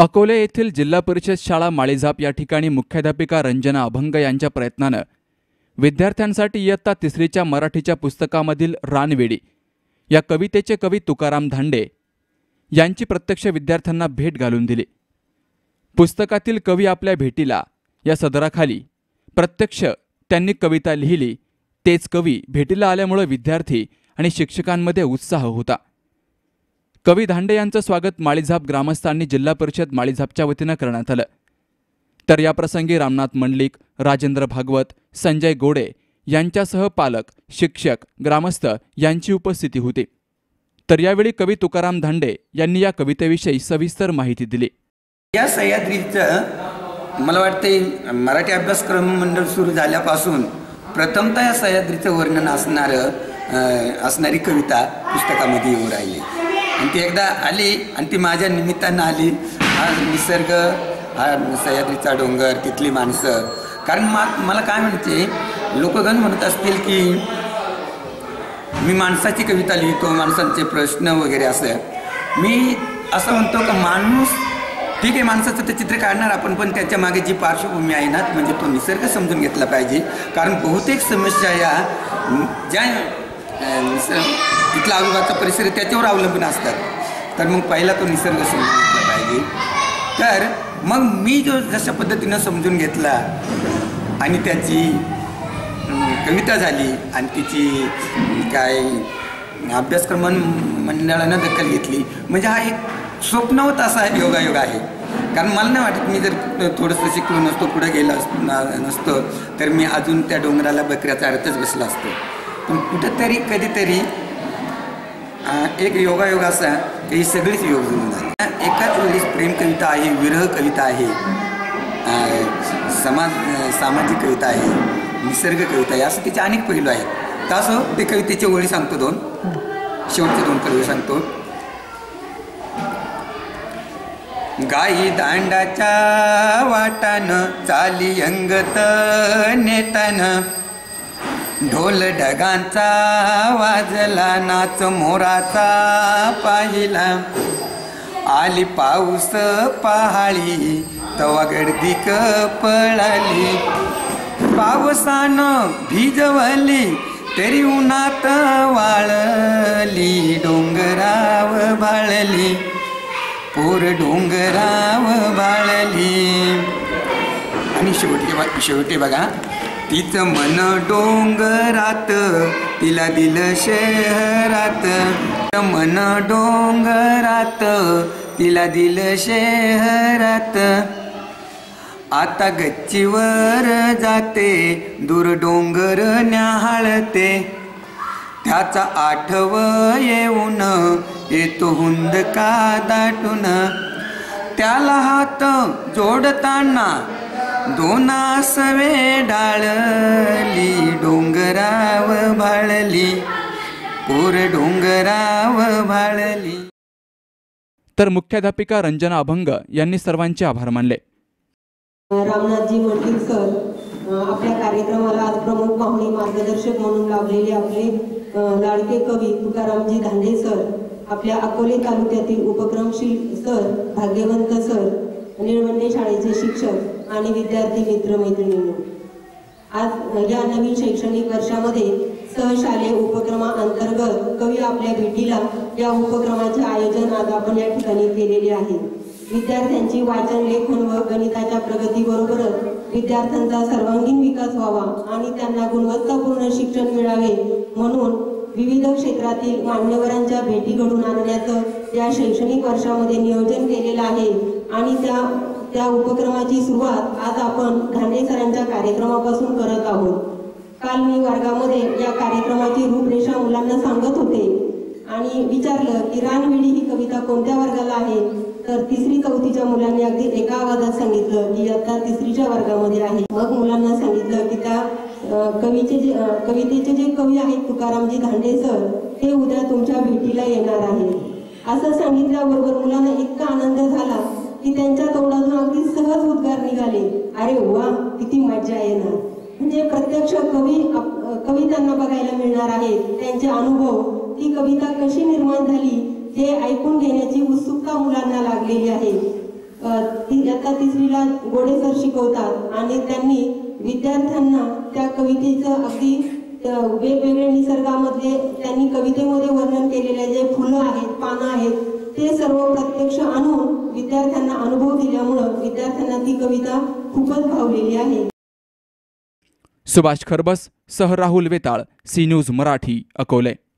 अकोले येथील जिल्हा परिषद शाळा माळीझाप या ठिकाणी मुख्याध्यापिका रंजना अभंग यांच्या प्रयत्नानं विद्यार्थ्यांसाठी इयत्ता तिसरीच्या मराठीच्या पुस्तकामधील रानवेडी या कवितेचे कवी तुकाराम धांडे यांची प्रत्यक्ष विद्यार्थ्यांना भेट घालून दिली। पुस्तकातील कवी आपल्या भेटीला या सदराखाली प्रत्यक्ष त्यांनी कविता लिहिली। तेच कवी भेटीला आल्यामुळे विद्यार्थी आणि शिक्षकांमध्ये उत्साह होता। कवी धांडे यांचं स्वागत माळीझाप ग्रामस्थांनी जिल्हा परिषद माळीझापच्या वतीनं करण्यात आलं। तर या प्रसंगी रामनाथ मंडलिक, राजेंद्र भागवत, संजय गोडे यांच्यासह पालक, शिक्षक, ग्रामस्थ यांची उपस्थिती होती। तर यावेळी कवी तुकाराम धांडे यांनी या कवितेविषयी सविस्तर माहिती दिली। या सह्याद्रीचं मला वाटते मराठी अभ्यासक्रम मंडळ सुरू झाल्यापासून प्रथमतः या सह्याद्रीचं वर्णन असणारी कविता पुस्तकामध्ये येऊ राहिली आणि ती एकदा आली आणि ती माझ्या निमित्तानं आली। हा निसर्ग, हा सह्याद्रीचा डोंगर, तिथली माणसं, कारण मला काय म्हणते, लोकगण म्हणत असतील की मी माणसाची कविता लिहितो, माणसांचे प्रश्न वगैरे असं। मी असं म्हणतो की माणूस ठीक आहे, माणसाचं ते चित्र काढणार आपण, पण त्याच्या मागे जी पार्श्वभूमी आहे ना, म्हणजे तो निसर्ग समजून घेतला पाहिजे। कारण बहुतेक समस्या या ज्या तिथला आजूबाजूचा परिसर त्याच्यावर अवलंबून असतात। तर मग पहिला तो निसर्ग समजून घेतला पाहिजे। तर मग मी जो जशा पद्धतीनं समजून घेतला आणि त्याची कविता झाली आणि तिची काय अभ्यासक्रम मंडळानं दखल घेतली, म्हणजे हा एक स्वप्नवत असा योगायोग आहे। कारण मला नाही वाटत मी जर थोडंसं शिकलो नसतो, पुढे गेलो नसतो, तर मी अजून त्या डोंगराला बकऱ्याचा अर्थच बसला असतो। पण कुठंतरी कधीतरी एक योगायोग असा की ही सगळीच योग जुळून आली। एकाच वेळेस प्रेम कविता आहे, विरह कविता आहे, सामाजिक कविता आहे, निसर्ग कविता आहे, असं तिचे अनेक पैलू आहेत। तसं ते कवितेचे ओळी सांगतो, दोन शेवटचे दोन कवी सांगतो। गाई दांडाच्या वाटानं चाली अंगत नेतानं, ढोल ढगांचा वाजला, नाच मोराचा पाहिला, आली पाऊस पहाळी तवा गर्दीक पळाली, पावसानं भिजवली तरी उन्हात वाळली, डोंगराव भाळली पोर डोंगराव भाळली। आणि शेवटी बघा, तिचं मन डोंगरात तिला दिलं शहरात, मन डोंगरात तिला दिलं शहरात, आता गच्चीवर जाते दूर डोंगर न्याहाळते, त्याचा आठव येऊन येतो हुंद का दाटून, त्याला हात जोडताना दोन आसवे डाळली, डोंगराव भाळली पोर डोंगराव भाळली। तर मुख्याध्यापिका रंजना अभंग यांनी सर्वांचे आभार मानले। रामनाथजी मंडलिक सर आपल्या कार्यक्रमाला आज प्रमुख पाहुणे मार्गदर्शक म्हणून लाभलेले आपले लाडके कवी तुकारामजी धांडे सर, आपल्या अकोले तालुक्यातील उपक्रमशील सर, भाग्यवंत सर, निळवंडे शाळेचे शिक्षक आणि विद्यार्थी मित्र मैत्रिणींनो, आज या नवीन शैक्षणिक वर्षामध्ये सहशालेय उपक्रमाअंतर्गत कवी आपल्या भेटीला या उपक्रमाचे आयोजन आज आपण या ठिकाणी केलेले आहे। विद्यार्थ्यांची वाचन, लेखन व गणिताच्या प्रगतीबरोबरच विद्यार्थ्यांचा सर्वांगीण विकास व्हावा आणि त्यांना गुणवत्तापूर्ण शिक्षण मिळावे म्हणून विविध क्षेत्रातील मान्यवरांच्या भेटी घडून आणण्याचं या शैक्षणिक वर्षामध्ये नियोजन केलेलं आहे। आणि त्या उपक्रमाची सुरुवात आज आपण धांडे सरांच्या कार्यक्रमापासून करत आहोत। काल मी वर्गामध्ये या कार्यक्रमाची रूपरेषा मुलांना सांगत होते आणि विचारलं की रानवेडी ही कविता कोणत्या वर्गाला आहे, तर 3री-4थीच्या मुलांनी अगदी एका आवाजात सांगितलं की आता 3रीच्या वर्गामध्ये आहे। मग मुलांना सांगितलं की त्या कवितेचे जे कवी आहेत तुकारामजी धांडे सर, ते उद्या तुमच्या भेटीला येणार आहे। असं सांगितल्याबरोबर मुलांना इतका आनंद झाला की त्यांच्या तोंडातून अगदी सहज उद्गार निघाले, अरे वा, किती मजा आहे ना। म्हणजे प्रत्यक्ष कवी त्यांना बघायला मिळणार आहेत, त्यांचे अनुभव, ती कविता कशी निर्माण झाली हे ऐकून घेण्याची उत्सुकता मुलांना लागलेली आहे। इयत्ता तिसरीला गोडे सर शिकवतात आणि त्यांनी विद्यार्थ्यांना त्या कवितेचं अगदी वेगवेगळे निसर्गामधले त्यांनी कवितेमध्ये वर्णन केलेले जे फुलं आहेत, पानं आहेत, ते सर्व प्रत्यक्ष आणून विद्यार्थ्यांना अनुभव दिल्यामुळं विद्यार्थ्यांना ती कविता खूपच भावलेली आहे. सुभाष खरबस सह राहुल वेताळ, सी न्यूज मराठी, अकोले.